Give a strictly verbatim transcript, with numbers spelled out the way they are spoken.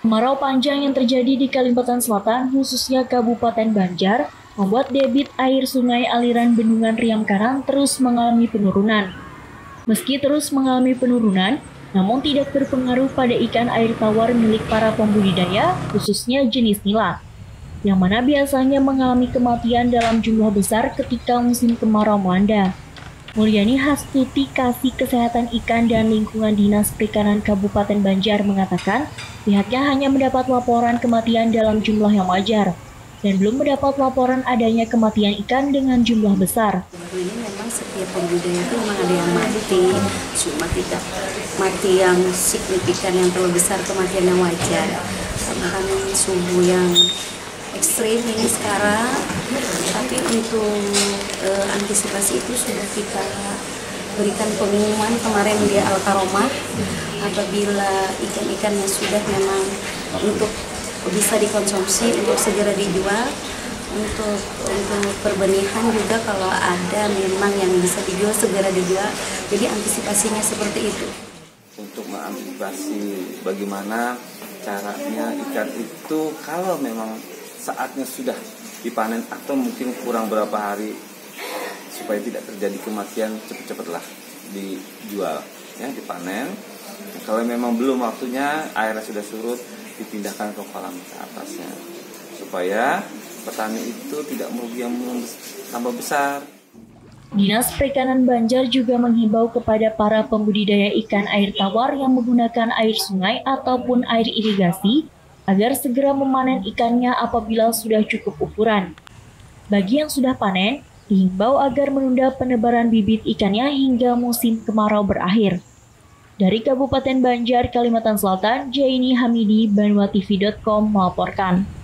Kemarau panjang yang terjadi di Kalimantan Selatan, khususnya Kabupaten Banjar, membuat debit air sungai aliran Bendungan Riam Karang terus mengalami penurunan. Meski terus mengalami penurunan, namun tidak berpengaruh pada ikan air tawar milik para pembudidaya, khususnya jenis nila, yang mana biasanya mengalami kematian dalam jumlah besar ketika musim kemarau melanda. Mulyani Hastuti, Kasih Kesehatan Ikan dan Lingkungan Dinas Perikanan Kabupaten Banjar mengatakan, pihaknya hanya mendapat laporan kematian dalam jumlah yang wajar dan belum mendapat laporan adanya kematian ikan dengan jumlah besar. Ini memang setiap pembudidaya itu memang ada yang mati, cuma tidak mati yang signifikan yang terlalu besar, kematian yang wajar. Karena kan suhu yang ekstrim ini sekarang, tapi untuk e, antisipasi itu sudah kita berikan pengumuman kemarin di Al-Karomah, apabila ikan-ikannya sudah memang untuk bisa dikonsumsi untuk segera dijual, untuk untuk perbenihan juga kalau ada memang yang bisa dijual segera dijual, jadi antisipasinya seperti itu. Untuk mengantisipasi bagaimana caranya ikan itu kalau memang saatnya sudah dipanen atau mungkin kurang berapa hari supaya tidak terjadi kematian, cepat-cepatlah dijual, ya dipanen. Kalau memang belum waktunya, airnya sudah surut, dipindahkan ke kolam ke atasnya supaya petani itu tidak merugi yang tambah besar. Dinas Perikanan Banjar juga menghimbau kepada para pembudidaya ikan air tawar yang menggunakan air sungai ataupun air irigasi agar segera memanen ikannya apabila sudah cukup ukuran. Bagi yang sudah panen, dihimbau agar menunda penebaran bibit ikannya hingga musim kemarau berakhir. Dari Kabupaten Banjar, Kalimantan Selatan, Jaini Hamidi, Banua T V dot com melaporkan.